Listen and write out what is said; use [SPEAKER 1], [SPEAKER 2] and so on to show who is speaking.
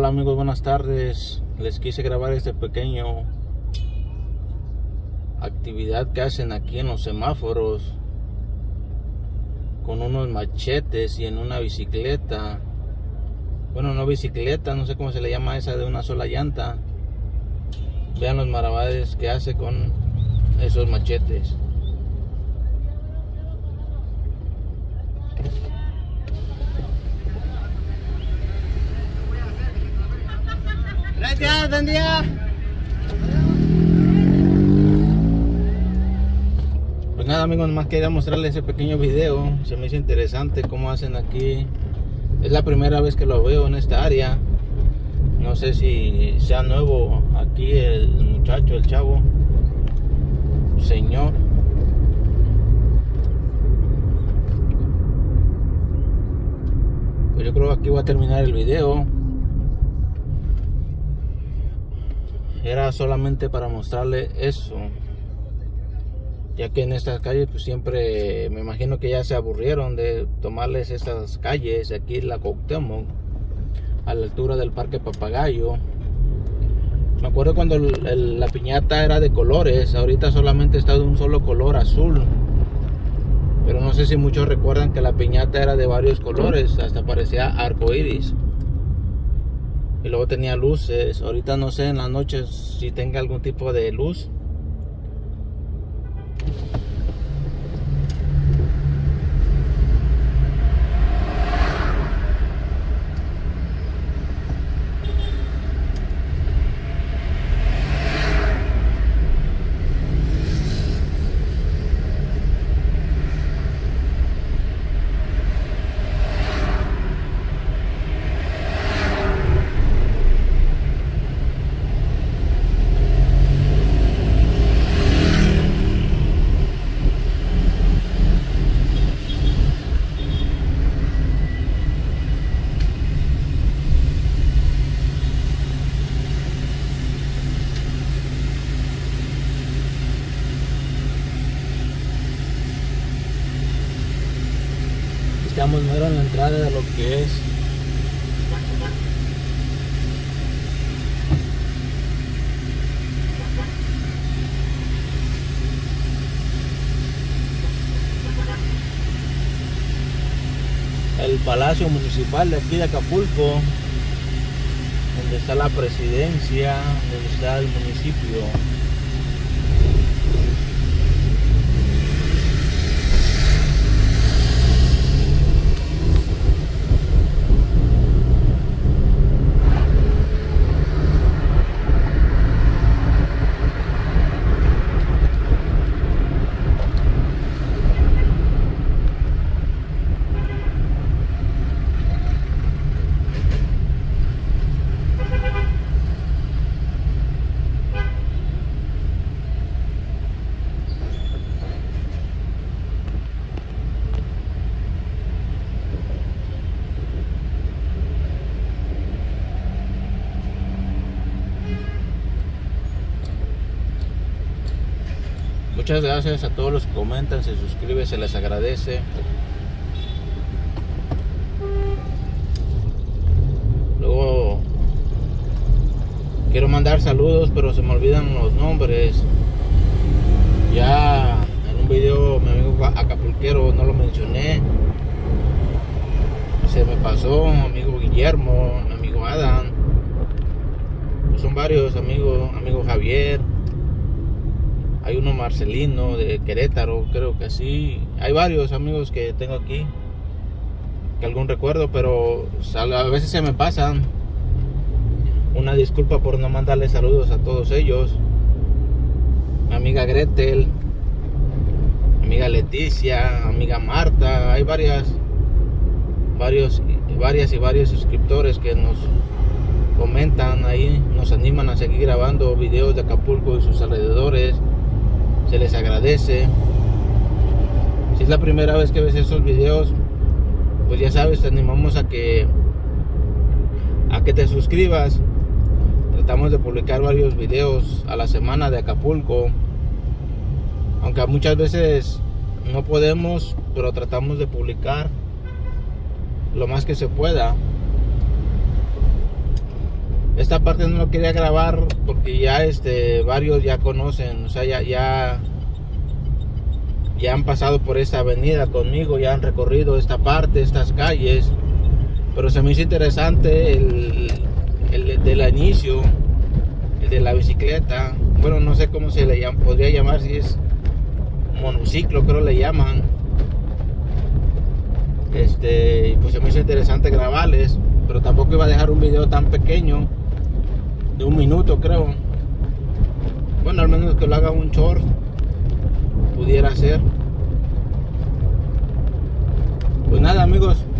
[SPEAKER 1] Hola amigos, buenas tardes. Les quise grabar este pequeño actividad que hacen aquí en los semáforos con unos machetes y en una bicicleta. Bueno, no bicicleta, no sé cómo se le llama esa de una sola llanta. Vean los malabares que hace con esos machetes.
[SPEAKER 2] Gracias, buen día.
[SPEAKER 1] Pues nada amigos, más quería mostrarles ese pequeño video. Se me hizo interesante cómo hacen aquí. Es la primera vez que lo veo en esta área. No sé si sea nuevo aquí el muchacho, el chavo, señor. Pues yo creo que aquí voy a terminar el video. Era solamente para mostrarle eso, ya que en estas calles pues siempre me imagino que ya se aburrieron de tomarles estas calles. Aquí la Cuauhtémoc, a la altura del Parque Papagayo. Me acuerdo cuando la piñata era de colores, ahorita solamente está de un solo color, azul. Pero no sé si muchos recuerdan que la piñata era de varios colores, hasta parecía arcoíris. Y luego tenía luces. Ahorita no sé en las noches si tenga algún tipo de luz. Estamos mero en la entrada de lo que es el Palacio Municipal de aquí de Acapulco, donde está la presidencia, donde está el municipio. Muchas gracias a todos los que comentan, se suscriben, se les agradece. Luego quiero mandar saludos, pero se me olvidan los nombres. Ya en un video mi amigo acapulquero no lo mencioné, se me pasó. Mi amigo Guillermo, mi amigo Adam, pues son varios amigos, amigo Javier. Hay uno Marcelino de Querétaro, creo que sí. Hay varios amigos que tengo aquí, que algún recuerdo, pero a veces se me pasan. Una disculpa por no mandarles saludos a todos ellos. Mi amiga Gretel, mi amiga Leticia, amiga Marta. Hay varios suscriptores que nos comentan ahí, nos animan a seguir grabando videos de Acapulco y sus alrededores. Se les agradece. Si es la primera vez que ves esos videos, pues ya sabes, te animamos a que te suscribas. Tratamos de publicar varios videos a la semana de Acapulco, aunque muchas veces no podemos, pero tratamos de publicar lo más que se pueda. esta parte no lo quería grabar porque ya varios ya conocen, o sea, ya han pasado por esta avenida conmigo, ya han recorrido esta parte, estas calles, pero se me hizo interesante el del inicio, el de la bicicleta. Bueno, no sé cómo se le llama, podría llamar, si es monociclo, creo le llaman. Pues se me hizo interesante grabarles, pero tampoco iba a dejar un video tan pequeño de 1 minuto, creo. Bueno, al menos que lo haga un short, pudiera ser. Pues nada, amigos,